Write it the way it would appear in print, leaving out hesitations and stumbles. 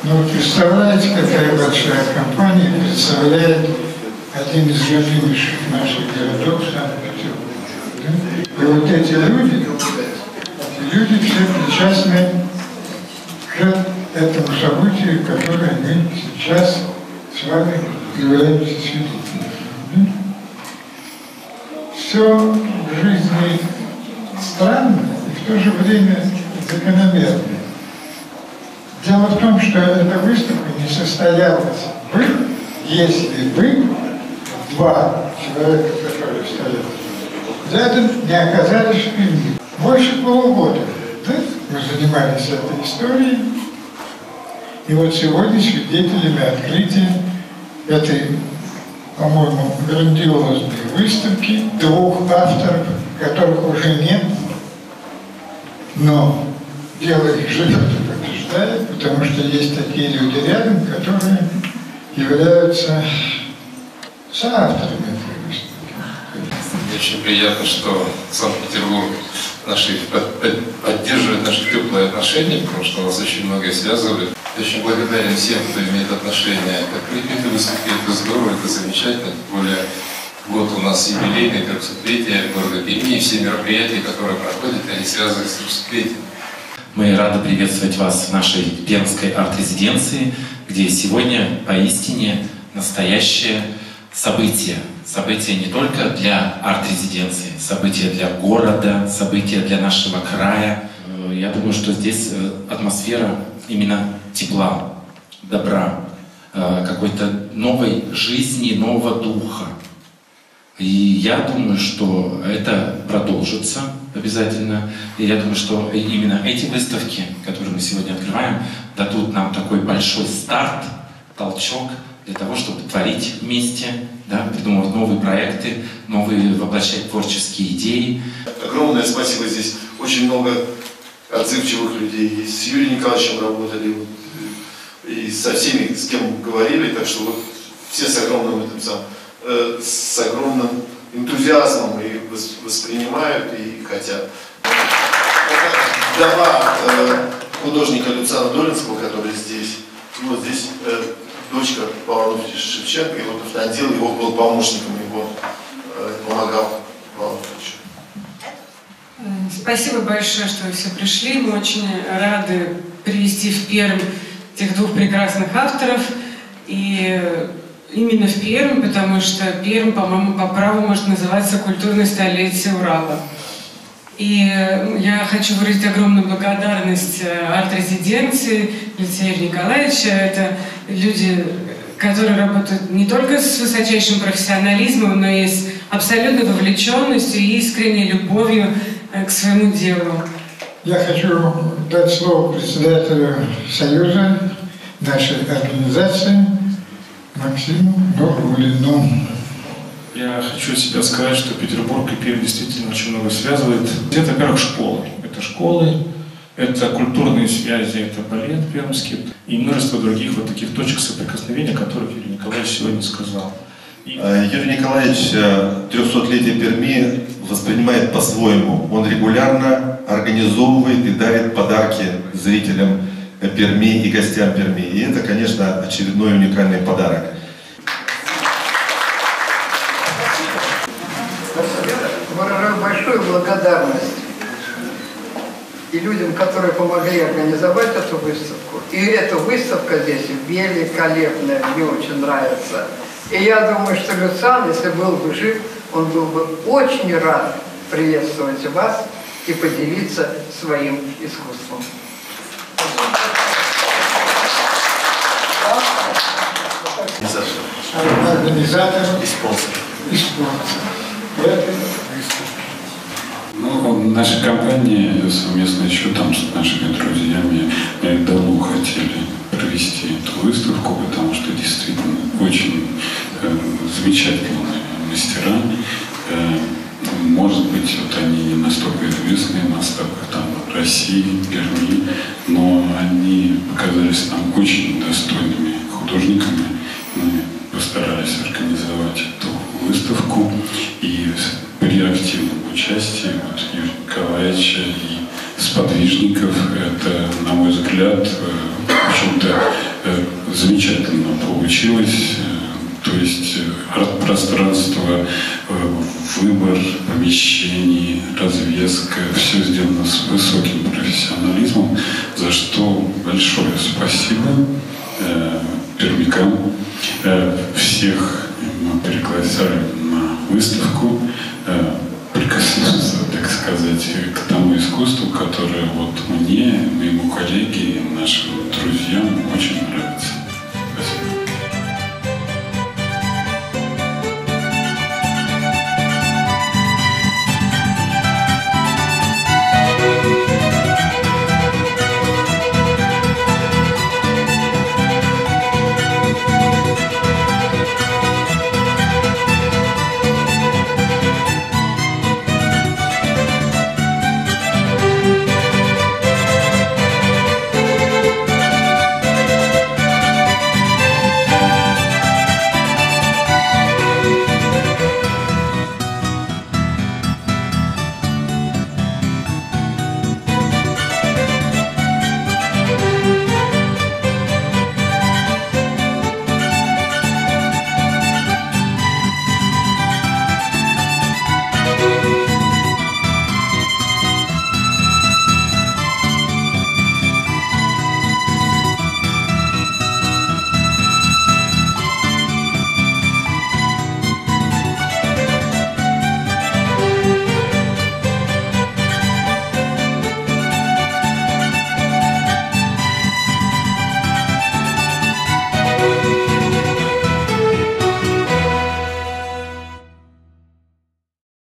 Ну, представляете, какая большая компания представляет один из любимейших наших городов Санкт-Петербург. Да? И вот эти люди все причастны к этому событию, которое мы сейчас с вами являемся свидетелями. Да? Все в жизни странно и в то же время закономерно. Дело в том, что эта выставка не состоялась бы, если бы два человека, которые стоят рядом, не оказались в Перми. Больше полугода, да, мы занимались этой историей, и вот сегодня свидетелями открытия этой, по-моему, грандиозной выставки двух авторов, которых уже нет, но дело их живет и побеждает, потому что есть такие люди рядом, которые являются соавторами этой выставки. Мне очень приятно, что Санкт-Петербург поддерживает наши теплые отношения, потому что нас очень многое связывает. Я очень благодарен всем, кто имеет отношение к этой выставке. Это здорово, это замечательно. Тем более год у нас юбилейный, 300-летие города Перми, и все мероприятия, которые проходят, они связаны с 300-летием. Мы рады приветствовать вас в нашей пермской арт-резиденции, где сегодня поистине настоящее событие. Событие не только для арт-резиденции, событие для города, событие для нашего края. Я думаю, что здесь атмосфера именно тепла, добра, какой-то новой жизни, нового духа. И я думаю, что это продолжится обязательно. И я думаю, что именно эти выставки, которые мы сегодня открываем, дадут нам такой большой старт, толчок для того, чтобы творить вместе, да, придумывать новые проекты, новые воплощать творческие идеи. Огромное спасибо, здесь очень много отзывчивых людей. И с Юрием Николаевичем работали, и со всеми, с кем говорили, так что вот все с огромным энтузиазмом и воспринимают и хотят. Вдова художника Люциана Долинского, который здесь, вот здесь дочка Павла Шевченко, и вот Автандил, его был помощником, его помогал Павлу Ильичу. Спасибо большое, что вы все пришли. Мы очень рады привести в Пермь этих двух прекрасных авторов. И именно в Пермь, потому что Пермь, по-моему, по праву может называться культурной столицей Урала. И я хочу выразить огромную благодарность арт-резиденции Алексея Николаевича. Это люди, которые работают не только с высочайшим профессионализмом, но и с абсолютной вовлеченностью и искренней любовью к своему делу. Я хочу дать слово председателю Союза нашей организации Максиму Нуруллину. Я хочу от себя сказать, что Петербург и Пермь действительно очень много связывает. Это, во-первых, школы. Это школы, это культурные связи, это балет пермский и множество других вот таких точек соприкосновения, о которых Юрий Николаевич сегодня сказал. Юрий Николаевич 300-летие Перми воспринимает по-своему. Он регулярно организовывает и дарит подарки зрителям Перми и гостям Перми. И это, конечно, очередной уникальный подарок. Выражаю большую благодарность и людям, которые помогли организовать эту выставку. И эта выставка здесь великолепная, мне очень нравится. И я думаю, что Люциан, если был бы жив, он был бы очень рад приветствовать вас и поделиться своим искусством. Организатор и спонсор. Ну, наша компания совместно еще там с нашими друзьями давно хотели провести эту выставку, потому что действительно очень замечательные мастера. Может быть, вот они не настолько известные в масштабах там России, Перми, но они показались нам очень достойными художниками. Мы постарались организовать эту выставку, и при активном участии Юрия Николаевича и сподвижников это, на мой взгляд, в общем-то, Замечательно получилось. То есть арт-пространство, выбор помещений, развеска, все сделано с высоким профессионализмом, за что большое спасибо пермякам. Всех мы приглашали на выставку прикоснуться, так сказать, к тому искусству, которое вот мне, моему коллеге, нашему